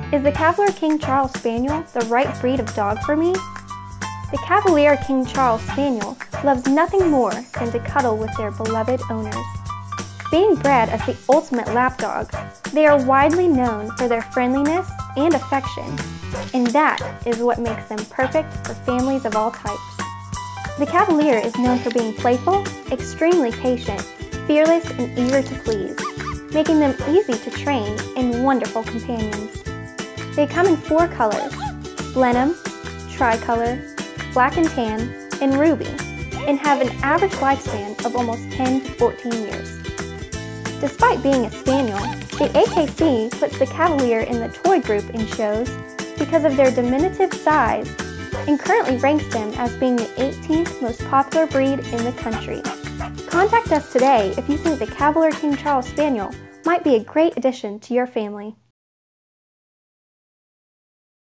Is the Cavalier King Charles Spaniel the right breed of dog for me? The Cavalier King Charles Spaniel loves nothing more than to cuddle with their beloved owners. Being bred as the ultimate lap dog, they are widely known for their friendliness and affection, and that is what makes them perfect for families of all types. The Cavalier is known for being playful, extremely patient, fearless, and eager to please, making them easy to train and wonderful companions. They come in 4 colors: Blenheim, Tricolor, Black and Tan, and Ruby, and have an average lifespan of almost 10 to 14 years. Despite being a Spaniel, the AKC puts the Cavalier in the toy group in shows because of their diminutive size and currently ranks them as being the 18th most popular breed in the country. Contact us today if you think the Cavalier King Charles Spaniel might be a great addition to your family.